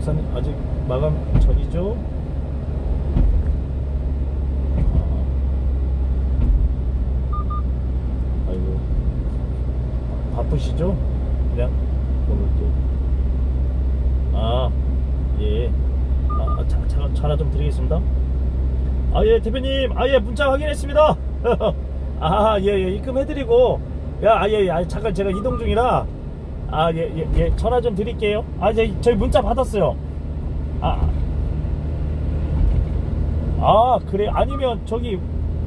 박사님 아직 마감 전이죠? 아이고 바쁘시죠? 그냥 오늘 예. 전화 좀 드리겠습니다. 예, 대표님. 예, 문자 확인했습니다. 예, 입금해드리고. 예, 잠깐 제가 이동 중이라. 예, 전화 좀 드릴게요. 저희 문자 받았어요. 그래. 아니면 저기,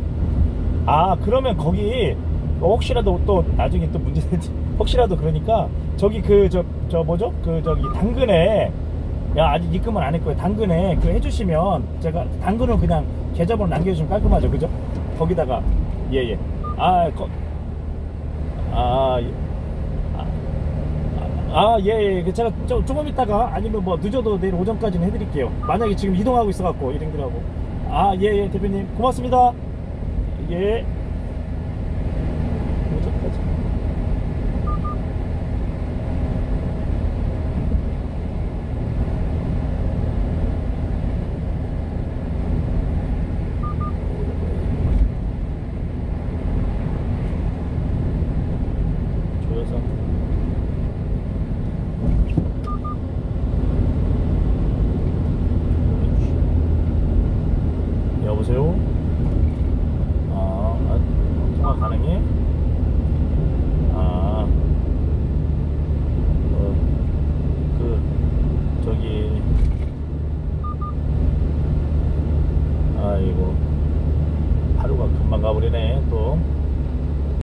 그러면 거기, 혹시라도 또 나중에 또 문제 되지. 혹시라도 그러니까, 저기 뭐죠? 저기, 당근에, 아직 입금은 안 했고요. 당근에 해주시면 제가 당근은 그냥 계좌번호 남겨주시면 깔끔하죠, 그죠? 거기다가 예. 예. 제가 조금 있다가 아니면 뭐 늦어도 내일 오전까지는 해드릴게요. 만약에 지금 이동하고 있어갖고 이랭들하고. 예, 대표님 고맙습니다. 예. 오전까지. 조여서